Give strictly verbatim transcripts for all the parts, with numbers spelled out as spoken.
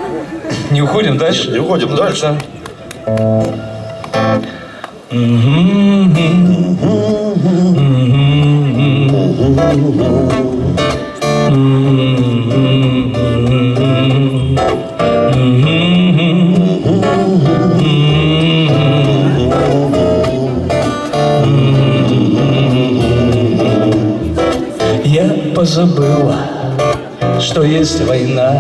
Не уходим дальше? Нет, не уходим ну, дальше. Я позабыла, что есть война,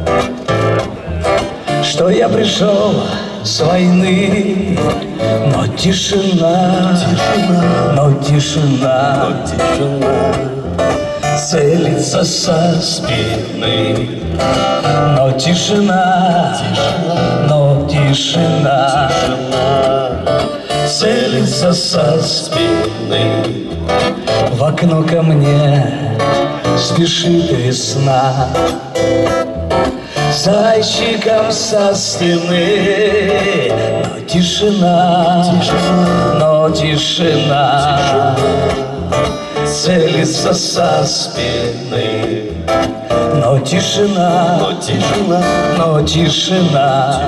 что я пришел с войны, но тишина, тишина, но тишина, но тишина целится со спины, но тишина, тишина, но тишина, тишина целится со спины. В окно ко мне спешит весна, зайчиком со стены, но тишина, тишина, но тишина, целится со спины, но тишина, но тишина, но тишина,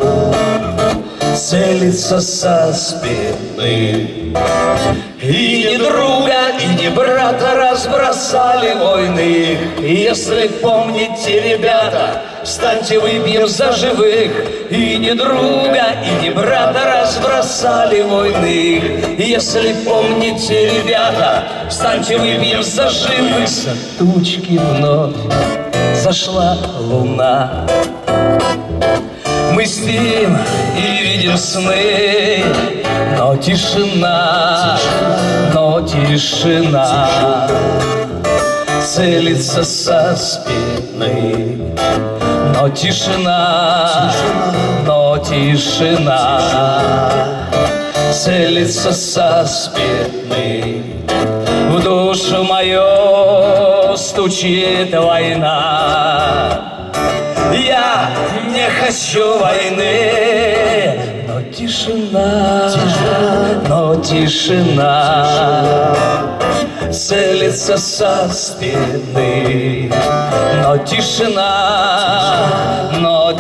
целится со спины. И ни друга, и ни брата разбросали войны. И если помните, ребята, встаньте, выпьем за живых. И ни друга, и ни брата разбросали войны. И если помните, ребята, встаньте, выпьем за живых. За тучки вновь зашла луна. Мы спим и видим сны, но тишина, но тишина целится со спины, но тишина, но тишина целится со спины. В душу мою стучит война. Я не хочу войны, но тишина, тишина, но тишина целится со спины, но тишина, но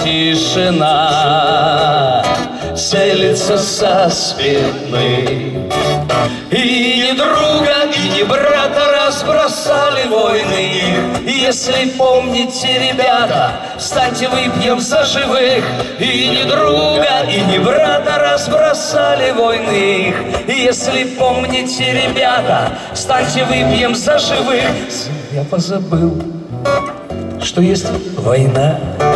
тишина целится со спины. И ни друга, и ни брата разбросали войны. И если помните, ребята, встаньте, выпьем за живых. И ни друга, и ни брата разбросали войны. И если помните, ребята, встаньте, выпьем за живых. Я позабыл, что есть война.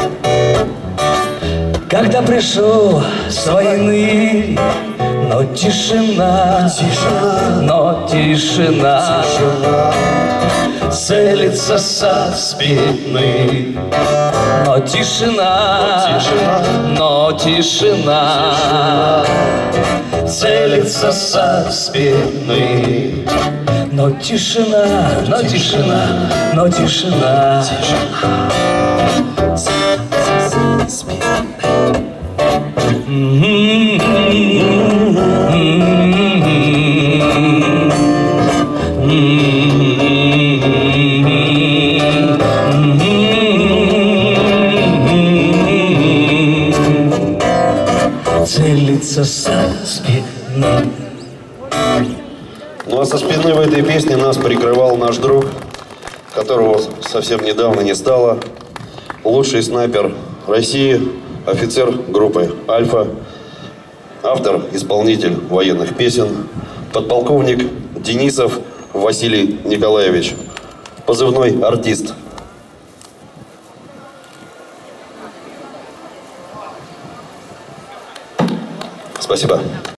Когда пришел с войны, но тишина, тишина, но тишина, тишина целится со спины, но тишина, тишина, но тишина целится со спины, но тишина, но тишина, но тишина, тишина. Целится со спины. Ну а со спины в этой песне нас прикрывал наш друг, которого совсем недавно не стало. Лучший снайпер России, офицер группы «Альфа», автор, исполнитель военных песен, подполковник Денисов Василий Николаевич, позывной «Артист». Спасибо.